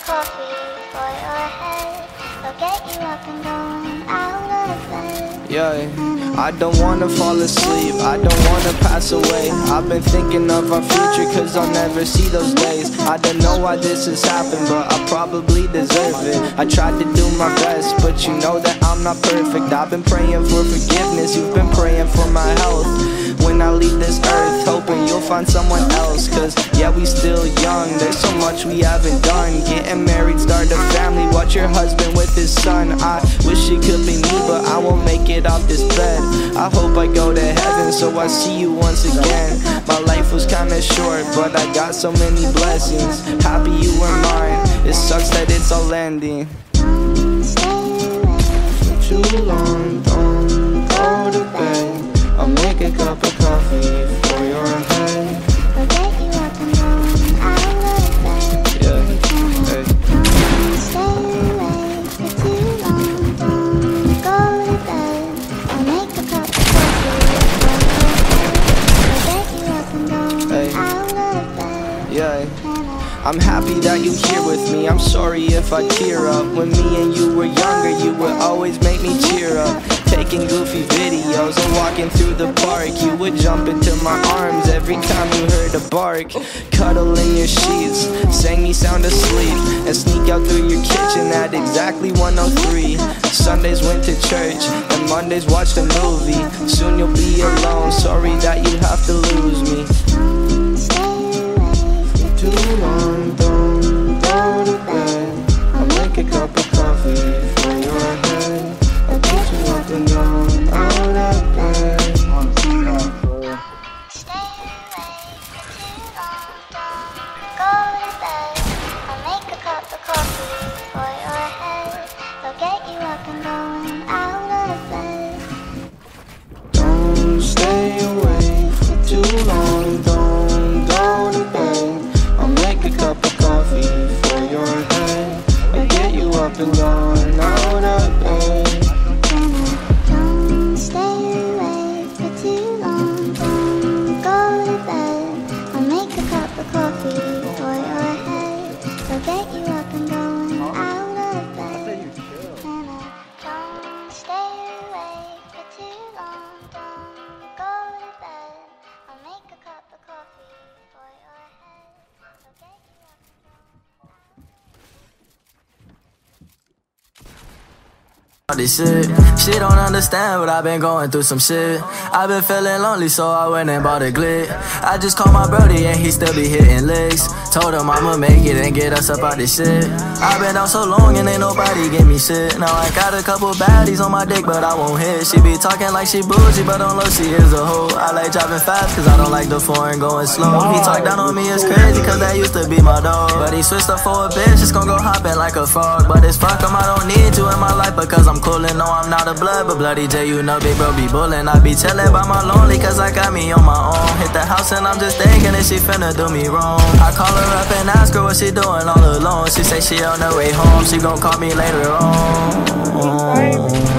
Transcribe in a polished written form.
coffee for your head. They'll get you up and going out of bed. Yeah, I don't wanna fall asleep, I don't wanna pass away. I've been thinking of our future, cause I'll never see those days. I don't know why this has happened, but I probably deserve it. I tried to do my best, but you know that I'm not perfect. I've been praying for forgiveness, you've been praying for my health. When I leave this earth, hoping you'll find someone else. Cause yeah, we still young, there's so much we haven't done. Getting married, start a family, watch your husband with his son. I wish it could be me, but I won't make it off this bed. I hope I go to heaven, so I see you once again. My life was kinda short, but I got so many blessings. Happy you were mine, it sucks that it's all ending. Too long, don't go to bed. I'll make a cup of coffee for your head. They'll get you up and going out of bed. Yeah, hey. Stay awake for too long, don't go to bed. I'll make a cup of coffee for your head. They'll get you up and going out of bed. Yeah, I'm happy that you're here with me. I'm sorry if I tear up. When me and you were younger, you would always make me cheer up. Taking goofy videos and walking through the park, you would jump into my arms every time you heard a bark. Cuddle in your sheets, sang me sound asleep, and sneak out through your kitchen at exactly 1:03. Sundays went to church, and Mondays watched a movie. Soon you'll be alone, sorry that you have to lose me. Too long, don't go to bed. I'll make a cup of coffee for your head. I'll get you up and down, out of bed. Stay awake for too long, don't go to bed. I'll make a cup of coffee for your head. They'll get you up and going out of bed. Don't stay awake for too long, don't go to bed. I'll make a cup of coffee for your head. I'll get you up and down, out of bed. Don't stay awake for too long, don't go to bed. I'll make a cup of coffee for your head. They'll get you up and going out of bed. Don't stay awake for too long, don't go to bed. I'll make a cup of coffee for your head. They'll get you up and going out. This she don't understand, but I've been going through some shit. I've been feeling lonely, so I went and bought a glick. I just called my brody and he still be hitting licks. Told him I'ma make it and get us up out this shit. I've been out so long and ain't nobody give me shit. Now I got a couple baddies on my dick, but I won't hit. She be talking like she bougie, but on low she is a hoe. I like driving fast cause I don't like the foreign going slow. He talk down on me, it's crazy cause that used to be my dog. But he switched up for a bitch, it's gon' go hopping like a frog. But it's fuck him, I don't need you in my life because I'm coolin'. No, I'm not a blood, but bloody J, you know big bro be bullin'. I be chillin' by my lonely cause I got me on my own. Hit the house and I'm just thinking if she finna do me wrong. I call her up and ask her what she doing all alone. She say she on her way home, she gon' call me later on.